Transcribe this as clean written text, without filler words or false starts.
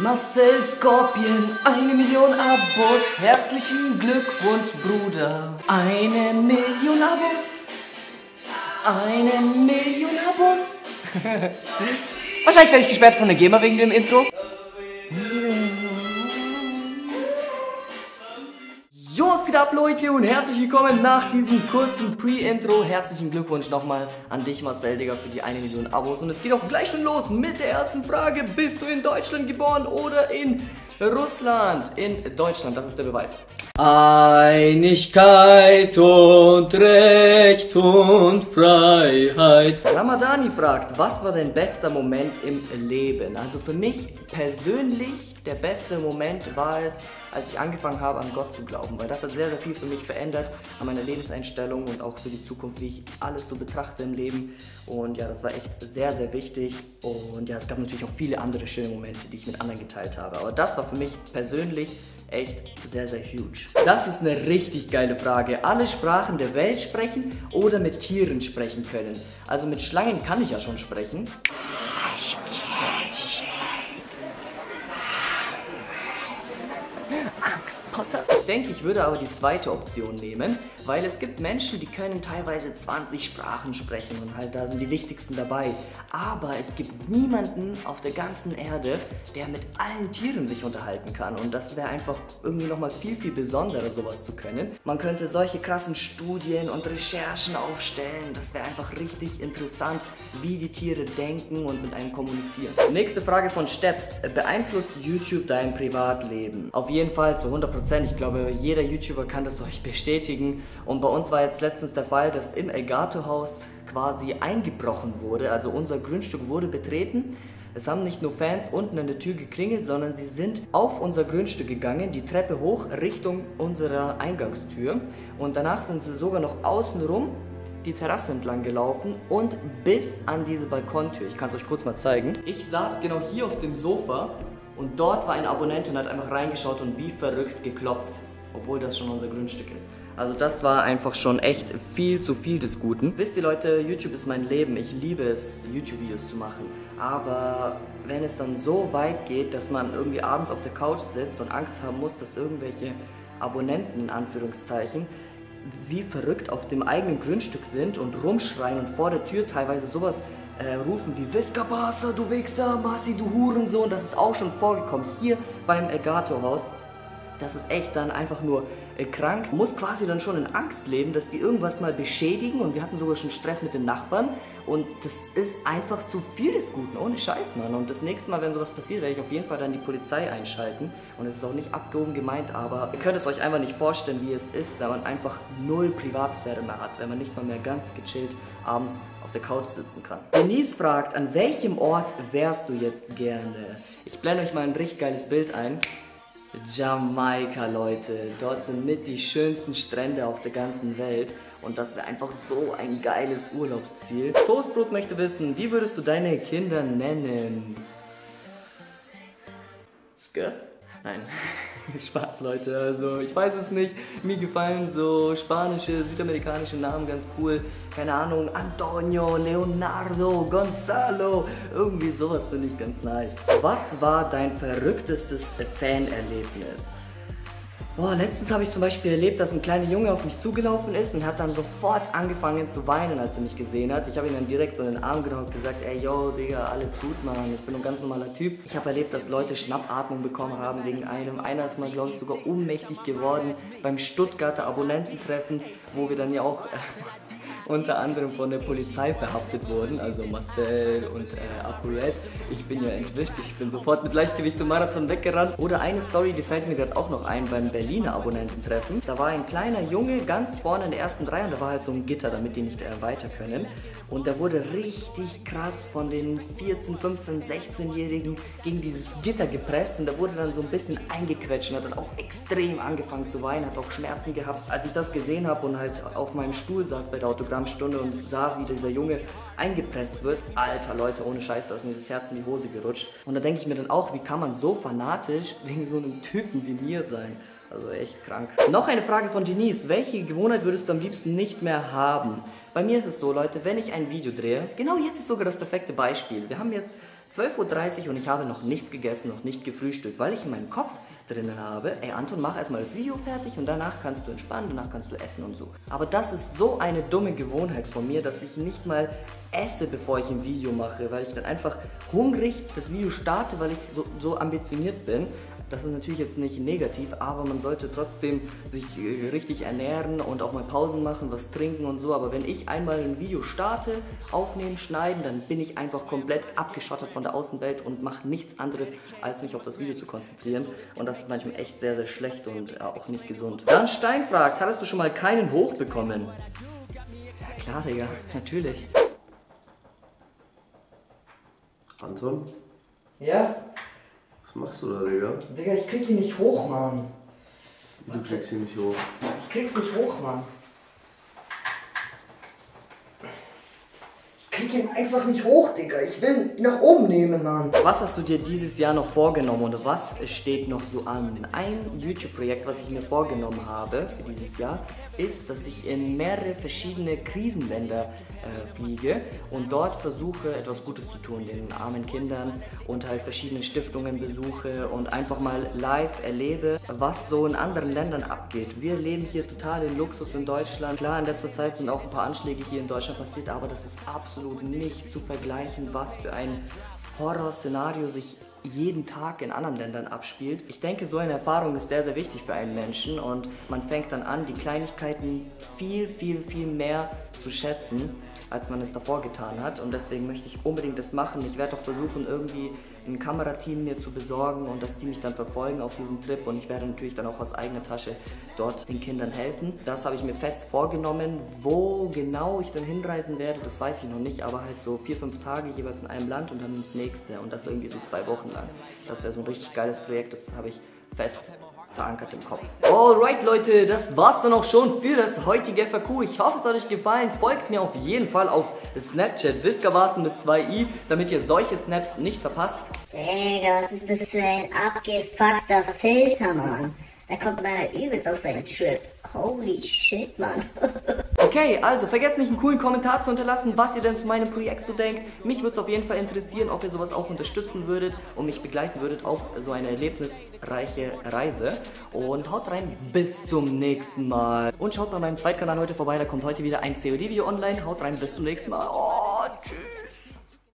Marcel Scorpion, 1 Million Abos. Herzlichen Glückwunsch, Bruder. 1 Million Abos. 1 Million Abos. Wahrscheinlich werde ich gesperrt von der GEMA wegen dem Intro. Jo, was geht ab, Leute, und herzlich willkommen nach diesem kurzen Pre-Intro. Herzlichen Glückwunsch nochmal an dich, Marcel, Digga, für die 1 Million Abos. Und es geht auch gleich schon los mit der ersten Frage. Bist du in Deutschland geboren oder in Russland? In Deutschland, das ist der Beweis. Einigkeit und Recht und Freiheit. Ramadani fragt, was war dein bester Moment im Leben? Also für mich persönlich der beste Moment war es, als ich angefangen habe, an Gott zu glauben, weil das hat sehr, sehr viel für mich verändert, an meiner Lebenseinstellung und auch für die Zukunft, wie ich alles so betrachte im Leben. Und ja, das war echt sehr, sehr wichtig. Und ja, es gab natürlich auch viele andere schöne Momente, die ich mit anderen geteilt habe. Aber das war für mich persönlich echt sehr, sehr huge. Das ist eine richtig geile Frage. Alle Sprachen der Welt sprechen oder mit Tieren sprechen können. Also mit Schlangen kann ich ja schon sprechen. Potter. Ich denke, ich würde aber die zweite Option nehmen, weil es gibt Menschen, die können teilweise 20 Sprachen sprechen und halt da sind die wichtigsten dabei. Aber es gibt niemanden auf der ganzen Erde, der mit allen Tieren sich unterhalten kann und das wäre einfach irgendwie nochmal viel, viel besonderer, sowas zu können. Man könnte solche krassen Studien und Recherchen aufstellen, das wäre einfach richtig interessant, wie die Tiere denken und mit einem kommunizieren. Nächste Frage von Steps. Beeinflusst YouTube dein Privatleben? Auf jeden Fall zu 100%. Ich glaube, jeder YouTuber kann das euch bestätigen. Und bei uns war jetzt letztens der Fall, dass im Elgato-Haus quasi eingebrochen wurde. Also unser Grundstück wurde betreten. Es haben nicht nur Fans unten an der Tür geklingelt, sondern sie sind auf unser Grundstück gegangen, die Treppe hoch Richtung unserer Eingangstür. Und danach sind sie sogar noch außenrum die Terrasse entlang gelaufen und bis an diese Balkontür. Ich kann es euch kurz mal zeigen. Ich saß genau hier auf dem Sofa. Und dort war ein Abonnent und hat einfach reingeschaut und wie verrückt geklopft, obwohl das schon unser Grundstück ist. Also das war einfach schon echt viel zu viel des Guten. Wisst ihr Leute, YouTube ist mein Leben. Ich liebe es, YouTube-Videos zu machen. Aber wenn es dann so weit geht, dass man irgendwie abends auf der Couch sitzt und Angst haben muss, dass irgendwelche Abonnenten in Anführungszeichen wie verrückt auf dem eigenen Grundstück sind und rumschreien und vor der Tür teilweise sowas rufen wie Viscabasa, du Wichser, Masi, du Hurensohn. Das ist auch schon vorgekommen hier beim Elgato-Haus. Das ist echt dann einfach nur krank. Muss quasi dann schon in Angst leben, dass die irgendwas mal beschädigen und wir hatten sogar schon Stress mit den Nachbarn und das ist einfach zu viel des Guten, ohne Scheiß, Mann. Und das nächste Mal, wenn sowas passiert, werde ich auf jeden Fall dann die Polizei einschalten und es ist auch nicht abgehoben gemeint, aber ihr könnt es euch einfach nicht vorstellen, wie es ist, da man einfach null Privatsphäre mehr hat, wenn man nicht mal mehr ganz gechillt abends auf der Couch sitzen kann. Denise fragt, an welchem Ort wärst du jetzt gerne? Ich blende euch mal ein richtig geiles Bild ein. Jamaika, Leute. Dort sind mit die schönsten Strände auf der ganzen Welt und das wäre einfach so ein geiles Urlaubsziel. Toastbrot möchte wissen, wie würdest du deine Kinder nennen? Skirf? Nein. Spaß, Leute. Also ich weiß es nicht. Mir gefallen so spanische, südamerikanische Namen ganz cool. Keine Ahnung, Antonio, Leonardo, Gonzalo. Irgendwie sowas finde ich ganz nice. Was war dein verrücktestes Fanerlebnis? Boah, letztens habe ich zum Beispiel erlebt, dass ein kleiner Junge auf mich zugelaufen ist und hat dann sofort angefangen zu weinen, als er mich gesehen hat. Ich habe ihn dann direkt so in den Arm genommen und gesagt, ey, yo, Digga, alles gut, Mann, ich bin ein ganz normaler Typ. Ich habe erlebt, dass Leute Schnappatmung bekommen haben wegen einem. Einer ist mal, glaube ich, sogar ohnmächtig geworden beim Stuttgarter Abonnententreffen, wo wir dann ja auch unter anderem von der Polizei verhaftet wurden, also Marcel und ApoRed. Ich bin ja entwischt, ich bin sofort mit Leichtgewicht und Marathon weggerannt. Oder eine Story, die fällt mir gerade auch noch ein beim Berliner Abonnententreffen. Da war ein kleiner Junge ganz vorne in der ersten Reihe und da war halt so ein Gitter, damit die nicht weiter können. Und der wurde richtig krass von den 14, 15, 16-Jährigen gegen dieses Gitter gepresst und der wurde dann so ein bisschen eingequetscht und hat dann auch extrem angefangen zu weinen, hat auch Schmerzen gehabt. Als ich das gesehen habe und halt auf meinem Stuhl saß bei der Autogrammstunde und sah, wie dieser Junge eingepresst wird, alter Leute, ohne Scheiß, da ist mir das Herz in die Hose gerutscht. Und da denke ich mir dann auch, wie kann man so fanatisch wegen so einem Typen wie mir sein? Also echt krank. Noch eine Frage von Denise. Welche Gewohnheit würdest du am liebsten nicht mehr haben? Bei mir ist es so, Leute, wenn ich ein Video drehe, genau jetzt ist sogar das perfekte Beispiel. Wir haben jetzt 12:30 Uhr und ich habe noch nichts gegessen, noch nicht gefrühstückt, weil ich in meinem Kopf drinnen habe, ey Anton, mach erstmal das Video fertig und danach kannst du entspannen, danach kannst du essen und so. Aber das ist so eine dumme Gewohnheit von mir, dass ich nicht mal esse, bevor ich ein Video mache, weil ich dann einfach hungrig das Video starte, weil ich so ambitioniert bin. Das ist natürlich jetzt nicht negativ, aber man sollte trotzdem sich richtig ernähren und auch mal Pausen machen, was trinken und so. Aber wenn ich einmal ein Video starte, aufnehmen, schneiden, dann bin ich einfach komplett abgeschottet von der Außenwelt und mache nichts anderes, als mich auf das Video zu konzentrieren. Und das ist manchmal echt sehr, sehr schlecht und auch nicht gesund. Dann Stein fragt, hattest du schon mal keinen Hoch bekommen? Ja klar, Digga, natürlich. Anton? Ja? Was machst du da, Digga? Digga, ich krieg ihn nicht hoch, Mann. Du kriegst ihn nicht hoch. Ich krieg's nicht hoch, Mann. Ich krieg ihn einfach nicht hoch, Digga. Ich will ihn nach oben nehmen, Mann. Was hast du dir dieses Jahr noch vorgenommen oder was steht noch so an? Ein YouTube-Projekt, was ich mir vorgenommen habe für dieses Jahr, ist, dass ich in mehrere verschiedene Krisenländer fliege und dort versuche, etwas Gutes zu tun, den armen Kindern und halt verschiedene Stiftungen besuche und einfach mal live erlebe, was so in anderen Ländern abgeht. Wir leben hier total in Luxus in Deutschland. Klar, in letzter Zeit sind auch ein paar Anschläge hier in Deutschland passiert, aber das ist absolut nicht zu vergleichen, was für ein Horrorszenario sich jeden Tag in anderen Ländern abspielt. Ich denke, so eine Erfahrung ist sehr, sehr wichtig für einen Menschen und man fängt dann an, die Kleinigkeiten viel, viel, viel mehr zu schätzen, als man es davor getan hat und deswegen möchte ich unbedingt das machen. Ich werde auch versuchen, irgendwie ein Kamerateam mir zu besorgen und dass die mich dann verfolgen auf diesem Trip und ich werde natürlich dann auch aus eigener Tasche dort den Kindern helfen. Das habe ich mir fest vorgenommen. Wo genau ich dann hinreisen werde, das weiß ich noch nicht, aber halt so 4-5 Tage jeweils in einem Land und dann ins nächste und das irgendwie so 2 Wochen lang. Das wäre so ein richtig geiles Projekt, das habe ich fest verankert im Kopf. Alright Leute, das war's dann auch schon für das heutige FAQ. Ich hoffe, es hat euch gefallen. Folgt mir auf jeden Fall auf Snapchat Wiskawasen mit 2 i, damit ihr solche Snaps nicht verpasst. Digga, was ist das für ein abgefuckter Filter, Mann? Da kommt man ja übelst auf seinen Trip. Holy shit, Mann. Okay, also vergesst nicht einen coolen Kommentar zu hinterlassen, was ihr denn zu meinem Projekt so denkt. Mich würde es auf jeden Fall interessieren, ob ihr sowas auch unterstützen würdet und mich begleiten würdet auf so eine erlebnisreiche Reise. Und haut rein, bis zum nächsten Mal. Und schaut bei meinem Zweitkanal heute vorbei, da kommt heute wieder ein COD-Video online. Haut rein, bis zum nächsten Mal. Oh, tschüss.